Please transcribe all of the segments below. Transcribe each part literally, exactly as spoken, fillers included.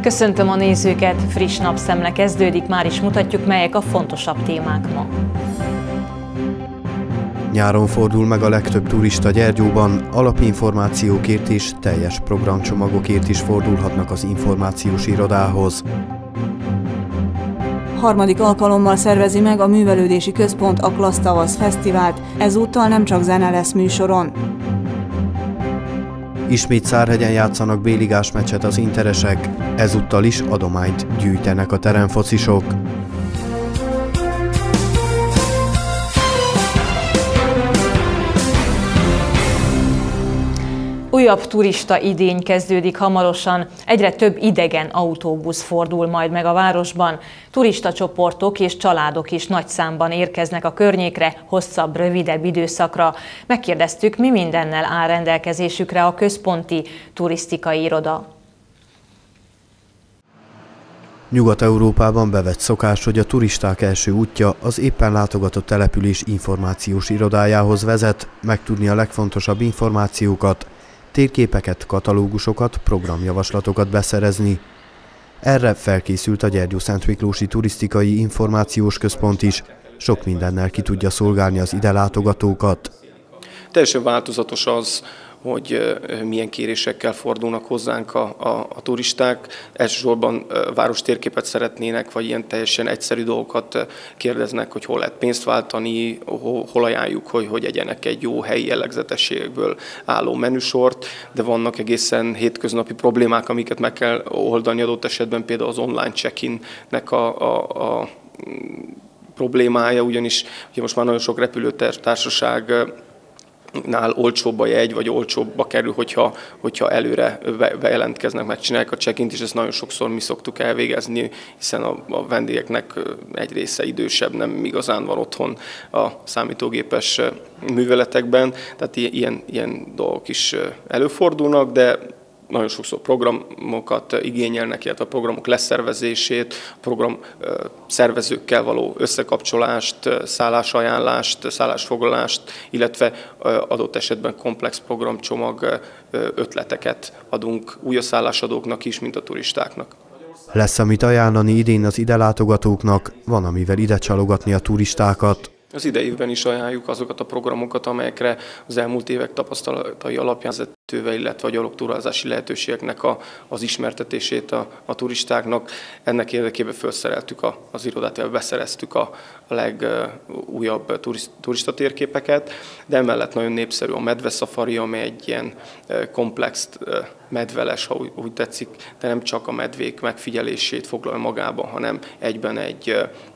Köszöntöm a nézőket, friss napszemle kezdődik, már is mutatjuk, melyek a fontosabb témák ma. Nyáron fordul meg a legtöbb turista Gyergyóban, alapinformációkért és teljes programcsomagokért is fordulhatnak az információs irodához. Harmadik alkalommal szervezi meg a Művelődési Központ a Klassz Tavasz Fesztivált, ezúttal nem csak zene lesz műsoron. Ismét Szárhegyen játszanak B-ligás meccset az interesek, ezúttal is adományt gyűjtenek a teremfocisok. Újabb turista idény kezdődik hamarosan, egyre több idegen autóbusz fordul majd meg a városban. Turistacsoportok és családok is nagy számban érkeznek a környékre, hosszabb, rövidebb időszakra. Megkérdeztük, mi mindennel áll rendelkezésükre a központi turisztikai iroda. Nyugat-Európában bevett szokás, hogy a turisták első útja az éppen látogatott település információs irodájához vezet, megtudni a legfontosabb információkat, térképeket, katalógusokat, programjavaslatokat beszerezni. Erre felkészült a Gyergyó-Szent Miklósi Turisztikai Információs Központ is, sok mindennel ki tudja szolgálni az ide látogatókat. Teljesen változatos az, hogy milyen kérésekkel fordulnak hozzánk a, a, a turisták. Elsősorban város térképet szeretnének, vagy ilyen teljesen egyszerű dolgokat kérdeznek, hogy hol lehet pénzt váltani, hol, hol ajánljuk, hogy, hogy egyenek egy jó helyi jellegzetességből álló menüsort, de vannak egészen hétköznapi problémák, amiket meg kell oldani adott esetben, például az online check-innek a, a, a problémája, ugyanis ugye most már nagyon sok repülőtársaság nál olcsóbb a jegy, vagy olcsóbbba kerül, hogyha, hogyha előre bejelentkeznek, megcsinálják a check-int, és ezt nagyon sokszor mi szoktuk elvégezni, hiszen a, a vendégeknek egy része idősebb, nem igazán van otthon a számítógépes műveletekben, tehát ilyen, ilyen dolgok is előfordulnak, de nagyon sokszor programokat igényelnek, illetve a programok leszervezését, a program szervezőkkel való összekapcsolást, szállásajánlást, szállásfoglalást, illetve adott esetben komplex programcsomag ötleteket adunk úgy a szállásadóknak is, mint a turistáknak. Lesz, amit ajánlani idén az ide látogatóknak, van, amivel ide csalogatni a turistákat. Az idei évben is ajánljuk azokat a programokat, amelyekre az elmúlt évek tapasztalatai alapján vezetővel, illetve a gyalogtúrázási lehetőségeknek a, az ismertetését a, a turistáknak. Ennek érdekében felszereltük a, az irodát, beszereztük a, a legújabb turist, turista térképeket, de emellett nagyon népszerű a medveszafari, amely egy ilyen komplex medveles, ha úgy, úgy tetszik, de nem csak a medvék megfigyelését foglal magában, hanem egyben egy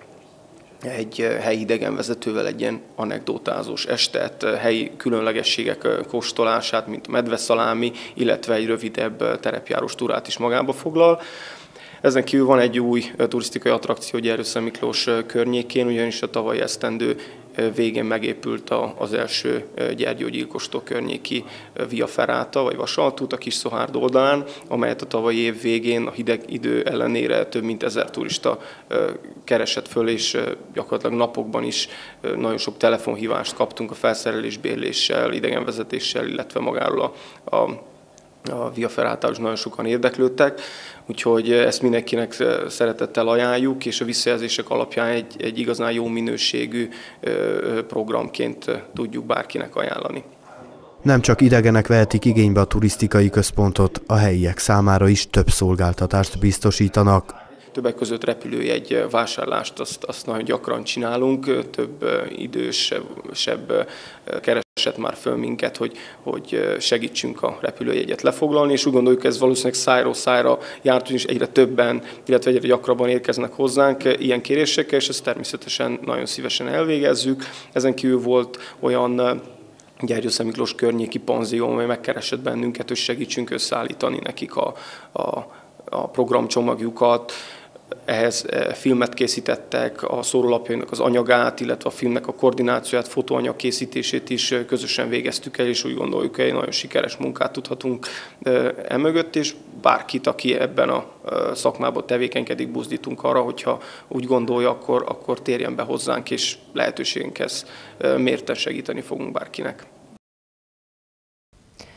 egy helyi idegenvezetővel egy ilyen anekdotázós estet, helyi különlegességek kóstolását, mint a medveszalámi, illetve egy rövidebb terepjárós túrát is magába foglal. Ezen kívül van egy új turisztikai attrakció Gyergyó-Szent Miklós környékén, ugyanis a tavalyi esztendő végén megépült az első Gyergyó-Gyilkostó környéki Via Ferrata, vagy Vasaltút a Kis-Szohárd oldalán, amelyet a tavalyi év végén a hideg idő ellenére több mint ezer turista keresett föl, és gyakorlatilag napokban is nagyon sok telefonhívást kaptunk a felszerelésbérléssel, idegenvezetéssel, illetve magáról a, a a Via Ferrata is nagyon sokan érdeklődtek, úgyhogy ezt mindenkinek szeretettel ajánljuk, és a visszajelzések alapján egy, egy igazán jó minőségű programként tudjuk bárkinek ajánlani. Nem csak idegenek vehetik igénybe a turisztikai központot, a helyiek számára is több szolgáltatást biztosítanak. Többek között repülőjegy vásárlást azt, azt nagyon gyakran csinálunk, több idősebb keresett már föl minket, hogy, hogy segítsünk a repülőjegyet lefoglalni, és úgy gondoljuk, ez valószínűleg szájról szájra járt, és egyre többen, illetve egyre gyakrabban érkeznek hozzánk ilyen kérésekkel, és ezt természetesen nagyon szívesen elvégezzük. Ezen kívül volt olyan Gyergyó-Szent Miklós környéki panzió, amely megkeresett bennünket, hogy segítsünk összeállítani nekik a, a, a programcsomagjukat. Ehhez filmet készítettek, a szórólapjainak az anyagát, illetve a filmnek a koordinációját, fotóanyag készítését is közösen végeztük el, és úgy gondoljuk, hogy egy nagyon sikeres munkát tudhatunk emögött, és bárkit, aki ebben a szakmában tevékenykedik, buzdítunk arra, hogyha úgy gondolja, akkor, akkor térjen be hozzánk, és lehetőségünkhez mérten segíteni fogunk bárkinek.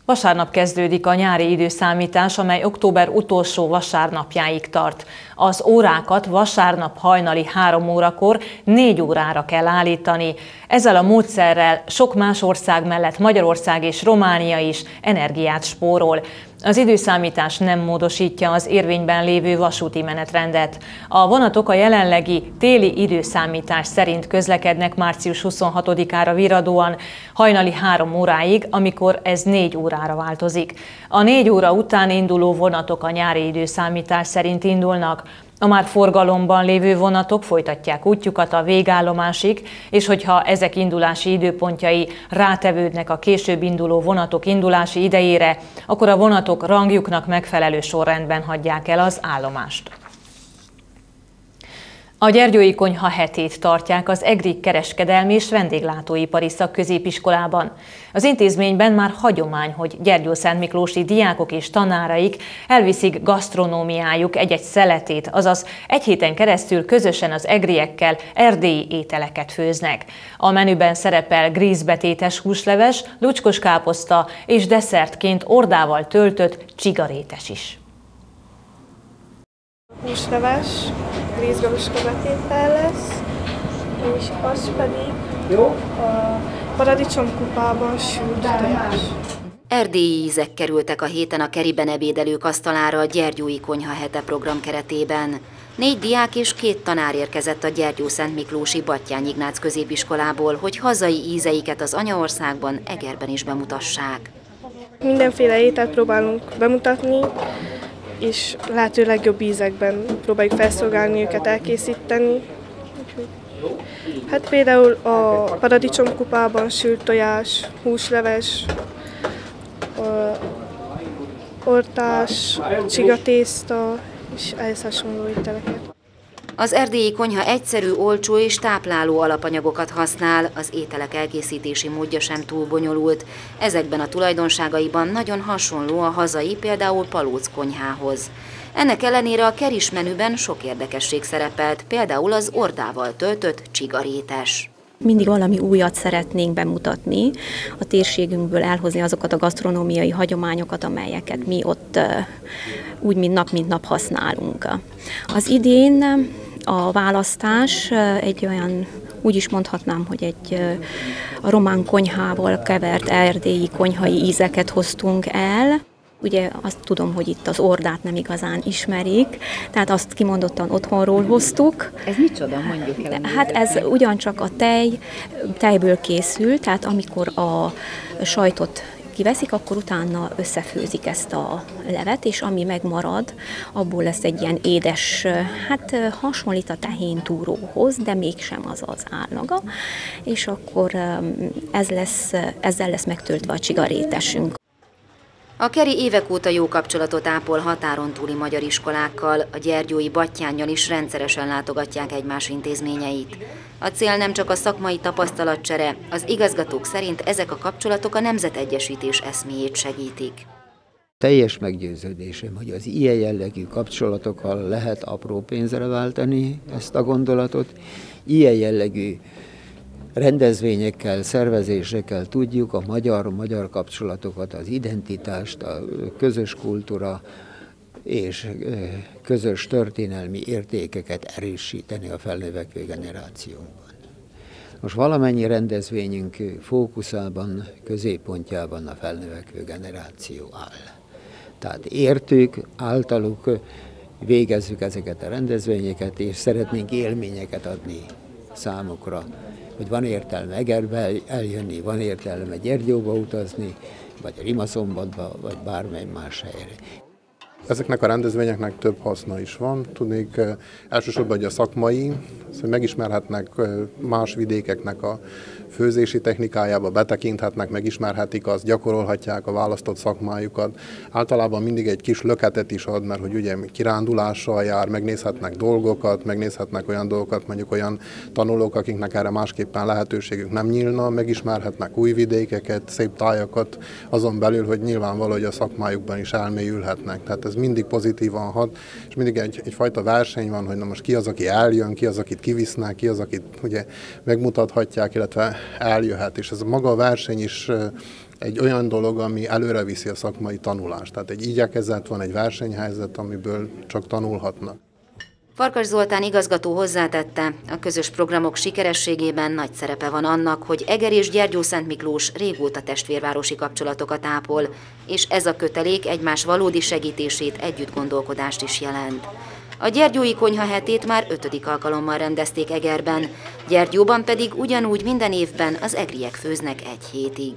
Vasárnap kezdődik a nyári időszámítás, amely október utolsó vasárnapjáig tart. Az órákat vasárnap hajnali három órakor négy órára kell állítani. Ezzel a módszerrel sok más ország mellett Magyarország és Románia is energiát spórol. Az időszámítás nem módosítja az érvényben lévő vasúti menetrendet. A vonatok a jelenlegi téli időszámítás szerint közlekednek március huszonhatodikára virradóan, hajnali három óráig, amikor ez négy órára változik. A négy óra után induló vonatok a nyári időszámítás szerint indulnak. A már forgalomban lévő vonatok folytatják útjukat a végállomásig, és hogyha ezek indulási időpontjai rátevődnek a később induló vonatok indulási idejére, akkor a vonatok rangjuknak megfelelő sorrendben hagyják el az állomást. A Gyergyói Konyha hetét tartják az EGRI Kereskedelmi és Vendéglátóipari Szakközépiskolában. Az intézményben már hagyomány, hogy gyergyószentmiklósi diákok és tanáraik elviszik gasztronómiájuk egy-egy szeletét, azaz egy héten keresztül közösen az egriekkel erdélyi ételeket főznek. A menüben szerepel grízbetétes húsleves, lucskos káposzta és desszertként ordával töltött csigarétes is. Húsleves, grízgaluska betétel lesz, és az pedig a paradicsomkupában sült tojás. Erdélyi ízek kerültek a héten a Keriben ebédelők asztalára a Gyergyói Konyha hete program keretében. Négy diák és két tanár érkezett a Gyergyószentmiklósi Batthyány Ignác középiskolából, hogy hazai ízeiket az anyaországban, Egerben is bemutassák. Mindenféle ételt próbálunk bemutatni, és lehető legjobb ízekben próbáljuk felszolgálni őket, elkészíteni. Hát például a paradicsomkupában sült tojás, húsleves, ortás, csigatészta és ehhez hasonló ételeket. Az erdélyi konyha egyszerű, olcsó és tápláló alapanyagokat használ, az ételek elkészítési módja sem túl bonyolult. Ezekben a tulajdonságaiban nagyon hasonló a hazai, például Palóc konyhához. Ennek ellenére a keris menüben sok érdekesség szerepelt, például az ordával töltött csigarétes. Mindig valami újat szeretnénk bemutatni, a térségünkből elhozni azokat a gasztronómiai hagyományokat, amelyeket mi ott úgy, mint nap, mint nap használunk. Az idén a választás egy olyan, úgy is mondhatnám, hogy egy a román konyhával kevert erdélyi konyhai ízeket hoztunk el. Ugye azt tudom, hogy itt az ordát nem igazán ismerik, tehát azt kimondottan otthonról hoztuk. Ez micsoda, mondjuk el? Hát ez ugyancsak a tej, tejből készül, tehát amikor a sajtot kiveszik, akkor utána összefőzik ezt a levet, és ami megmarad, abból lesz egy ilyen édes, hát hasonlít a tehéntúróhoz, de mégsem az az állaga, és akkor ez lesz, ezzel lesz megtöltve a csigarétesünk. A Keri évek óta jó kapcsolatot ápol határon túli magyar iskolákkal, a gyergyói Battyánnyal is rendszeresen látogatják egymás intézményeit. A cél nem csak a szakmai tapasztalatcsere, az igazgatók szerint ezek a kapcsolatok a nemzetegyesítés eszméjét segítik. Teljes meggyőződésem, hogy az ilyen jellegű kapcsolatokkal lehet apró pénzre váltani ezt a gondolatot, ilyen jellegű rendezvényekkel, szervezésekkel tudjuk a magyar-magyar kapcsolatokat, az identitást, a közös kultúra és közös történelmi értékeket erősíteni a felnövekvő generációban. Most valamennyi rendezvényünk fókuszában, középpontjában a felnövekvő generáció áll. Tehát értük, általuk végezzük ezeket a rendezvényeket, és szeretnénk élményeket adni számukra, hogy van értelme Egerbe eljönni, van értelme Gyergyóba utazni, vagy Rimaszombatba, vagy bármely más helyre. Ezeknek a rendezvényeknek több haszna is van. Tudnék elsősorban, hogy a szakmai, hogy megismerhetnek más vidékeknek a főzési technikájába, betekinthetnek, megismerhetik azt, gyakorolhatják a választott szakmájukat. Általában mindig egy kis löketet is ad, mert hogy ugye kirándulással jár, megnézhetnek dolgokat, megnézhetnek olyan dolgokat, mondjuk olyan tanulók, akiknek erre másképpen lehetőségük nem nyílna, megismerhetnek új vidékeket, szép tájakat, azon belül, hogy nyilvánvaló, hogy a szakmájukban is elmélyülhetnek. Tehát ez mindig pozitívan hat, és mindig egy, egyfajta verseny van, hogy na most ki az, aki eljön, ki az, akit kivisznek, ki az, akit ugye megmutathatják, illetve eljöhet. És ez maga a verseny is egy olyan dolog, ami előre viszi a szakmai tanulást. Tehát egy igyekezet van, egy versenyhelyzet, amiből csak tanulhatnak. Farkas Zoltán igazgató hozzátette, a közös programok sikerességében nagy szerepe van annak, hogy Eger és Gyergyószentmiklós régóta testvérvárosi kapcsolatokat ápol, és ez a kötelék egymás valódi segítését, együttgondolkodást is jelent. A Gyergyói Konyha hetét már ötödik alkalommal rendezték Egerben, Gyergyóban pedig ugyanúgy minden évben az egriek főznek egy hétig.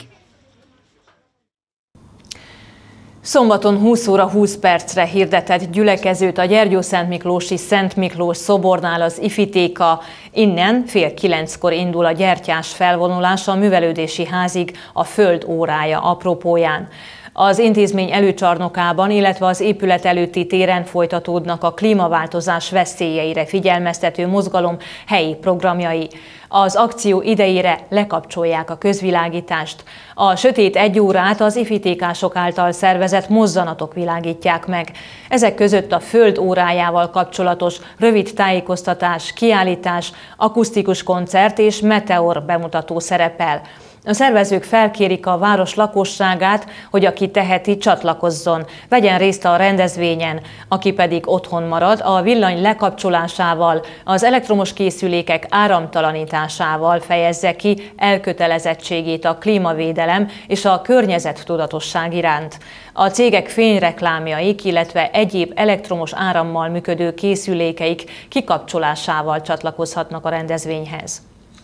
Szombaton húsz óra húsz percre hirdetett gyülekezőt a Gyergyószentmiklósi Szent Miklós szobornál az Ifitéka. Innen fél kilenckor indul a gyertyás felvonulás a művelődési házig a Föld órája apropóján. Az intézmény előcsarnokában, illetve az épület előtti téren folytatódnak a klímaváltozás veszélyeire figyelmeztető mozgalom helyi programjai. Az akció idejére lekapcsolják a közvilágítást. A sötét egy órát az ifitékások által szervezett mozzanatok világítják meg. Ezek között a Föld órájával kapcsolatos rövid tájékoztatás, kiállítás, akusztikus koncert és meteor bemutató szerepel. A szervezők felkérik a város lakosságát, hogy aki teheti, csatlakozzon, vegyen részt a rendezvényen, aki pedig otthon marad, a villany lekapcsolásával, az elektromos készülékek áramtalanításával fejezze ki elkötelezettségét a klímavédelem és a környezettudatosság iránt. A cégek fényreklámjaik, illetve egyéb elektromos árammal működő készülékeik kikapcsolásával csatlakozhatnak a rendezvényhez.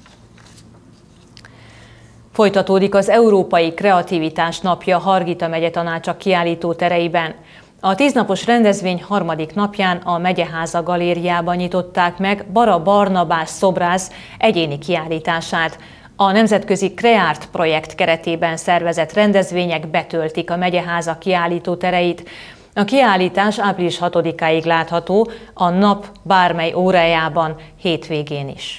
Folytatódik az Európai Kreativitás Napja Hargita megye tanácsa kiállító tereiben. A tíznapos rendezvény harmadik napján a Megyeháza galériában nyitották meg Bara Barnabás szobrász egyéni kiállítását. A nemzetközi Creart projekt keretében szervezett rendezvények betöltik a Megyeháza kiállító tereit. A kiállítás április hatodikáig látható a nap bármely órájában, hétvégén is.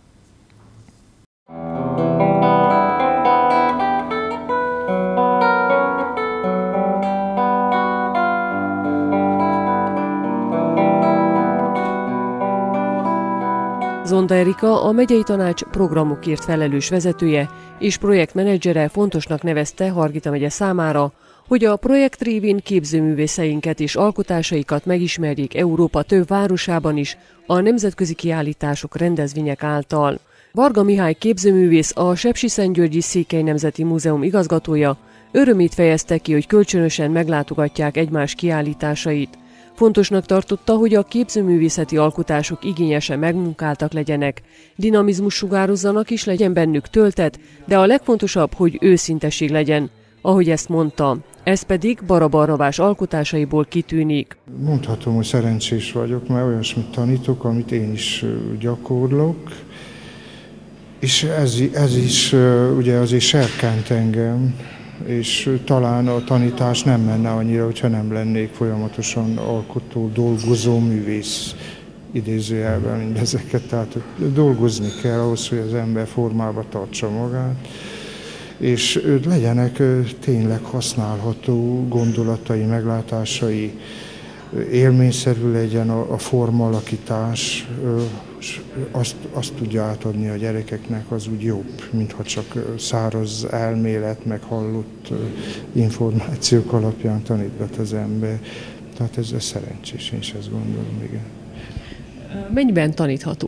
Zonda Erika, a megyei tanács programokért felelős vezetője és projektmenedzsere fontosnak nevezte Hargita megye számára, hogy a projekt révén képzőművészeinket és alkotásaikat megismerjék Európa több városában is a nemzetközi kiállítások, rendezvények által. Varga Mihály képzőművész, a Sepsiszentgyörgyi Székely Nemzeti Múzeum igazgatója örömét fejezte ki, hogy kölcsönösen meglátogatják egymás kiállításait. Fontosnak tartotta, hogy a képzőművészeti alkotások igényesen megmunkáltak legyenek, dinamizmus sugározzanak és legyen bennük töltet, de a legfontosabb, hogy őszintesség legyen, ahogy ezt mondta. Ez pedig Bara Barnabás alkotásaiból kitűnik. Mondhatom, hogy szerencsés vagyok, mert olyasmit tanítok, amit én is gyakorlok, és ez, ez is ugye azért serkent engem, és talán a tanítás nem menne annyira, hogyha nem lennék folyamatosan alkotó, dolgozó művész, idézőjelben mindezeket. Tehát dolgozni kell ahhoz, hogy az ember formába tartsa magát, és legyenek tényleg használható gondolatai, meglátásai, élményszerű legyen a, a formalakítás, azt, azt tudja átadni a gyerekeknek, az úgy jobb, mintha csak száraz elmélet, meg hallott információk alapján tanítgat az ember. Tehát ez, ez szerencsés, én is ezt gondolom, igen. Mennyiben tanítható?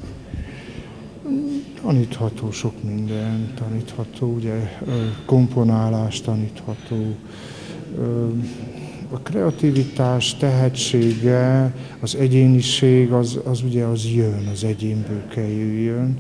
Tanítható sok minden, tanítható, ugye komponálás tanítható, a kreativitás tehetsége, az egyéniség, az, az ugye az jön, az egyénből kell jöjjön.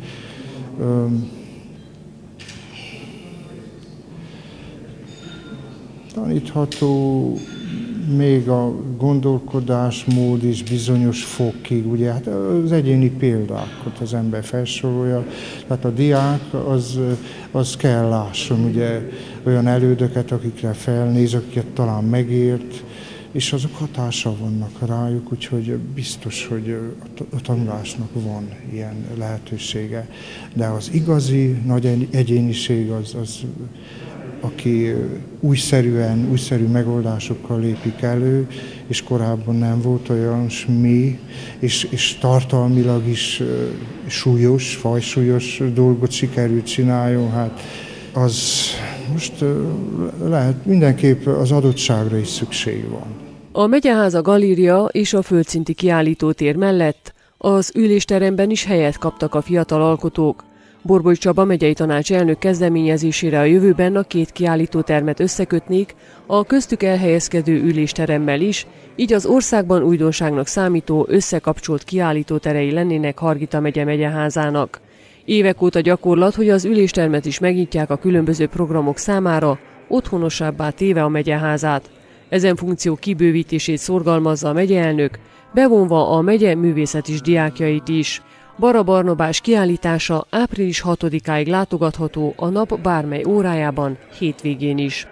Tanítható még a gondolkodásmód is bizonyos fokig, ugye hát az egyéni példákat az ember felsorolja, tehát a diák az, az kell lásson, ugye olyan elődöket, akikre felnéz, akiket talán megért, és azok hatással vannak rájuk, úgyhogy biztos, hogy a tanulásnak van ilyen lehetősége. De az igazi nagy egyéniség az, az aki újszerűen, újszerű megoldásokkal lépik elő, és korábban nem volt olyan mély, és, és tartalmilag is súlyos, fajsúlyos dolgot sikerült csináljon, hát az most lehet, mindenképp az adottságra is szükség van. A Megyeháza galéria és a földszinti kiállítótér mellett az ülésteremben is helyet kaptak a fiatal alkotók. Borboly Csaba megyei tanács elnök kezdeményezésére a jövőben a két kiállítótermet összekötnék a köztük elhelyezkedő ülésteremmel is, így az országban újdonságnak számító összekapcsolt kiállítóterei lennének Hargita megye Megyeházának. Évek óta gyakorlat, hogy az üléstermet is megnyitják a különböző programok számára, otthonosabbá téve a Megyeházát. Ezen funkció kibővítését szorgalmazza a megyeelnök, bevonva a megye művészetis diákjait is. Bara Barnabás kiállítása április hatodikáig látogatható a nap bármely órájában, hétvégén is.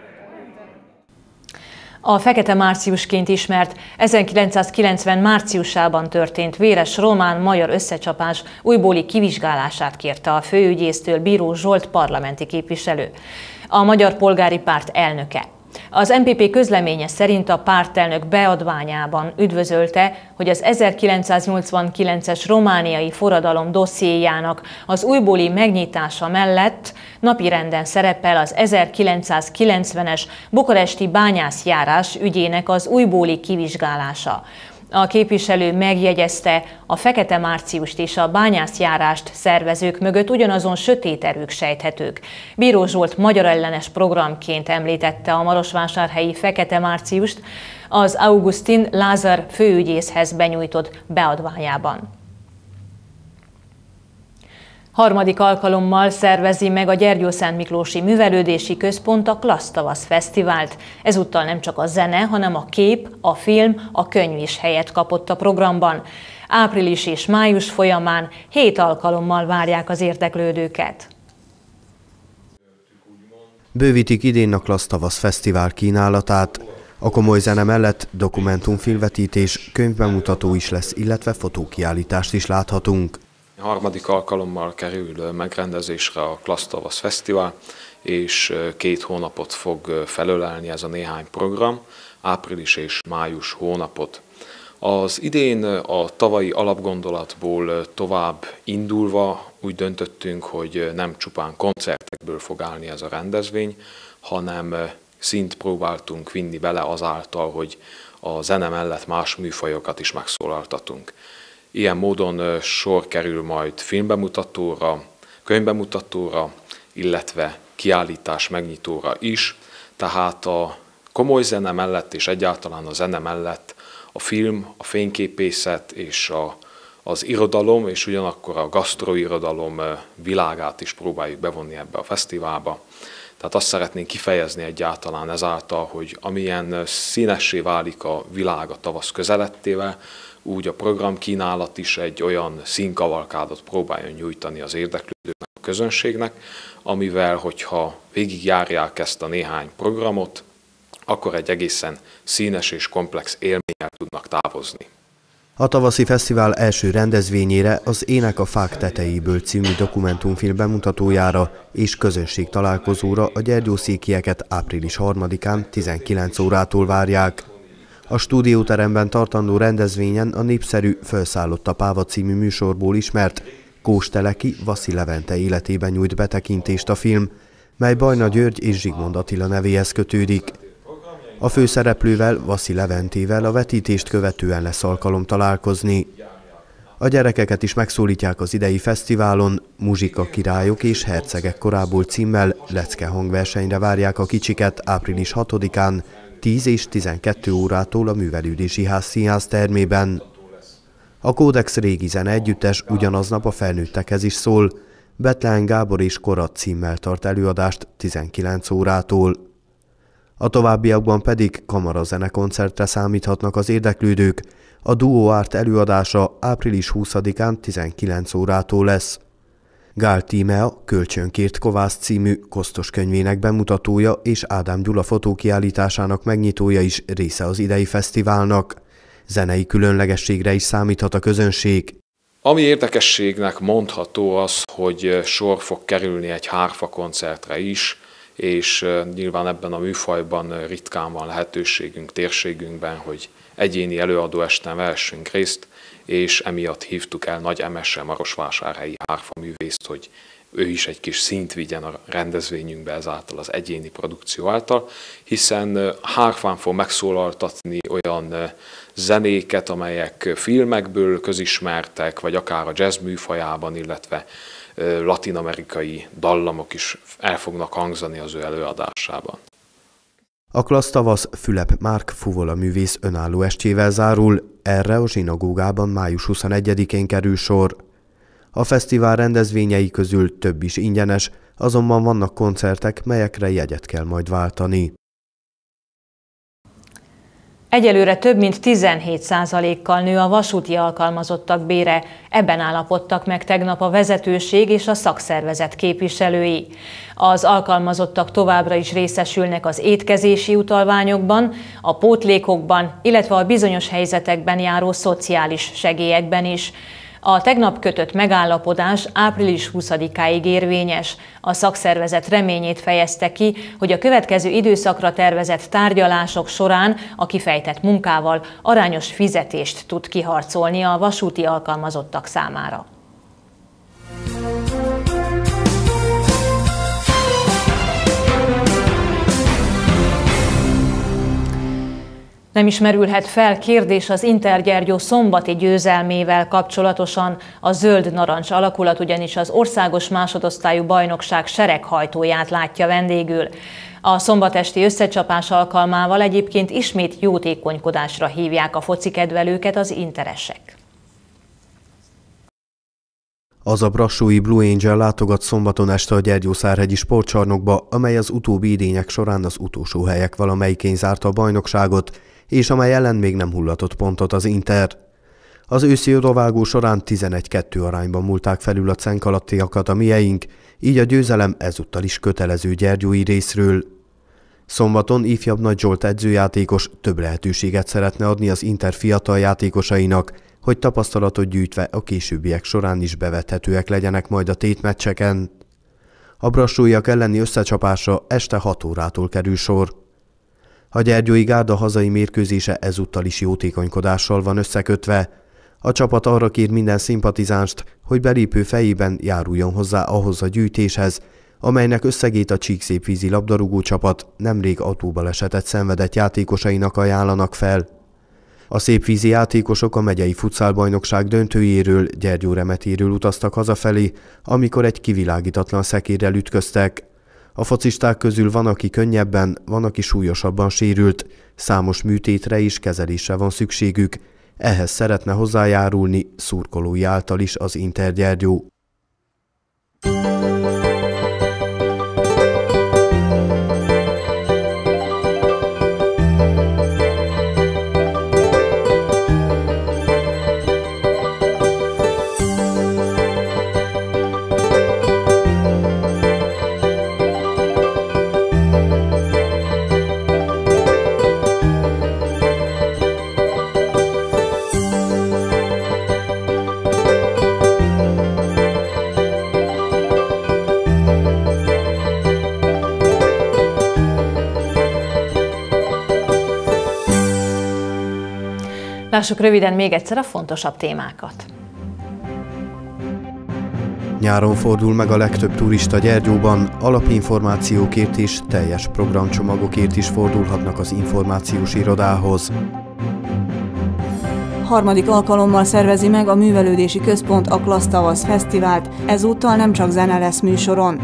A Fekete Márciusként ismert ezerkilencszázkilencven márciusában történt véres román-magyar összecsapás újbóli kivizsgálását kérte a főügyésztől Bíró Zsolt parlamenti képviselő, a Magyar Polgári Párt elnöke. Az em pé pé közleménye szerint a pártelnök beadványában üdvözölte, hogy az ezerkilencszáznyolcvankilences romániai forradalom dossziéjának az újbóli megnyitása mellett napirenden szerepel az ezerkilencszázkilencvenes bukaresti bányászjárás ügyének az újbóli kivizsgálása. A képviselő megjegyezte, a Fekete Márciust és a bányászjárást szervezők mögött ugyanazon sötét erők sejthetők. Bíró Zsolt magyar ellenes programként említette a marosvásárhelyi Fekete Márciust az Augustin Lázár főügyészhez benyújtott beadványában. Harmadik alkalommal szervezi meg a Gyergyószentmiklósi Művelődési Központ a Klasztavasz Fesztivált. Ezúttal nem csak a zene, hanem a kép, a film, a könyv is helyet kapott a programban. Április és május folyamán hét alkalommal várják az érdeklődőket. Bővítik idén a Klasztavasz Fesztivál kínálatát. A komoly zene mellett dokumentumfilmvetítés, könyvbemutató is lesz, illetve fotókiállítást is láthatunk. Harmadik alkalommal kerül megrendezésre a Klasztavasz Fesztivál, és két hónapot fog felölelni ez a néhány program, április és május hónapot. Az idén a tavalyi alapgondolatból tovább indulva úgy döntöttünk, hogy nem csupán koncertekből fog állni ez a rendezvény, hanem szint próbáltunk vinni bele azáltal, hogy a zene mellett más műfajokat is megszólaltatunk. Ilyen módon sor kerül majd filmbemutatóra, könyvbemutatóra, illetve kiállítás megnyitóra is, tehát a komoly zene mellett és egyáltalán a zene mellett a film, a fényképészet és a, az irodalom, és ugyanakkor a gasztroirodalom világát is próbáljuk bevonni ebbe a fesztiválba. Tehát azt szeretnénk kifejezni egyáltalán ezáltal, hogy amilyen színessé válik a világ a tavasz közelettével, úgy a programkínálat is egy olyan színkavalkádot próbáljon nyújtani az érdeklődőknek, a közönségnek, amivel, hogyha végigjárják ezt a néhány programot, akkor egy egészen színes és komplex élménnyel tudnak távozni. A tavaszi fesztivál első rendezvényére, az Ének a fák tetejéből című dokumentumfilm bemutatójára és közönség találkozóra a gyergyószékieket április harmadikán tizenkilenc órától várják. A stúdióteremben tartandó rendezvényen a népszerű Fölszállott a Páva című műsorból ismert Kós Teleki Vassy Levente életében nyújt betekintést a film, mely Bajna György és Zsigmond Attila nevéhez kötődik. A főszereplővel, Vassy Leventével a vetítést követően lesz alkalom találkozni. A gyerekeket is megszólítják az idei fesztiválon, Muzsika királyok és hercegek korából címmel lecke hangversenyre várják a kicsiket április hatodikán, tíz és tizenkettő órától a Művelődési Ház színház termében. A Kódex régi zene együttes ugyanaznap a felnőttekhez is szól, Betlen Gábor és Korat címmel tart előadást tizenkilenc órától. A továbbiakban pedig kamarazene koncertre számíthatnak az érdeklődők, a Duo Art előadása április huszadikán tizenkilenc órától lesz. Gál Tímea Kölcsönkért Kovász című kosztos könyvének bemutatója és Ádám Gyula fotókiállításának megnyitója is része az idei fesztiválnak. Zenei különlegességre is számíthat a közönség. Ami érdekességnek mondható az, hogy sor fog kerülni egy hárfa koncertre is, és nyilván ebben a műfajban ritkán van lehetőségünk térségünkben, hogy egyéni előadóesten vehessünk részt, és emiatt hívtuk el Nagy Emese marosvásárhelyi hárfaművészt, hogy ő is egy kis színt vigyen a rendezvényünkbe ezáltal az egyéni produkció által, hiszen hárfán fog megszólaltatni olyan zenéket, amelyek filmekből közismertek, vagy akár a jazz műfajában, illetve latin-amerikai dallamok is el fognak hangzani az ő előadásában. A Klassz Tavasz Fülep Márk fuvola művész önálló estjével zárul, erre a zsinagógában május huszonegyedikén kerül sor. A fesztivál rendezvényei közül több is ingyenes, azonban vannak koncertek, melyekre jegyet kell majd váltani. Egyelőre több mint tizenhét százalékkal nő a vasúti alkalmazottak bére, ebben állapodtak meg tegnap a vezetőség és a szakszervezet képviselői. Az alkalmazottak továbbra is részesülnek az étkezési utalványokban, a pótlékokban, illetve a bizonyos helyzetekben járó szociális segélyekben is. A tegnap kötött megállapodás április huszadikáig érvényes. A szakszervezet reményét fejezte ki, hogy a következő időszakra tervezett tárgyalások során a kifejtett munkával arányos fizetést tud kiharcolni a vasúti alkalmazottak számára. Nem is merülhet fel kérdés az Inter-Gyergyó szombati győzelmével kapcsolatosan. A zöld-narancs alakulat ugyanis az országos másodosztályú bajnokság sereghajtóját látja vendégül. A szombatesti összecsapás alkalmával egyébként ismét jótékonykodásra hívják a focikedvelőket az interesek. Az a brassói Blue Angel látogat szombaton este a Gyergyószárhegyi sportcsarnokba, amely az utóbbi idények során az utolsó helyek valamelyikén zárta a bajnokságot, és amely ellen még nem hullatott pontot az Inter. Az őszi odavágó során tizenegy-kettő arányban múlták felül a cenk alattiakat a mieink, így a győzelem ezúttal is kötelező gyergyói részről. Szombaton ifjabb Nagy Zsolt edzőjátékos több lehetőséget szeretne adni az Inter fiatal játékosainak, hogy tapasztalatot gyűjtve a későbbiek során is bevethetőek legyenek majd a tétmeccseken. A brassóiak elleni összecsapásra este hat órától kerül sor. A gyergyói gárda hazai mérkőzése ezúttal is jótékonykodással van összekötve. A csapat arra kér minden szimpatizánst, hogy belépő fejében járuljon hozzá ahhoz a gyűjtéshez, amelynek összegét a Csíkszépvízi labdarúgó csapat nemrég autóbalesetet szenvedett játékosainak ajánlanak fel. A szépvízi játékosok a megyei futszálbajnokság döntőjéről, Gyergyóremetéről utaztak hazafelé, amikor egy kivilágítatlan szekérrel ütköztek. A focisták közül van, aki könnyebben, van, aki súlyosabban sérült, számos műtétre és kezelésre van szükségük, ehhez szeretne hozzájárulni szurkolói által is az Inter Gyergyó. Lássuk röviden még egyszer a fontosabb témákat. Nyáron fordul meg a legtöbb turista Gyergyóban, alapinformációkért és teljes programcsomagokért is fordulhatnak az információs irodához. Harmadik alkalommal szervezi meg a Művelődési Központ a Klassz Tavasz Fesztivált, ezúttal nem csak zene lesz műsoron.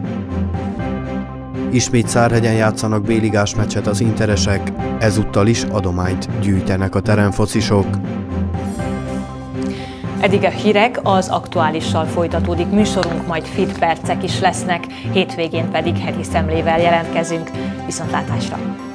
Ismét Szárhegyen játszanak B-ligás meccset az interesek, ezúttal is adományt gyűjtenek a teremfocisok. Eddig a hírek, az aktuálissal folytatódik műsorunk, majd fit percek is lesznek, hétvégén pedig heti szemlével jelentkezünk. Viszontlátásra!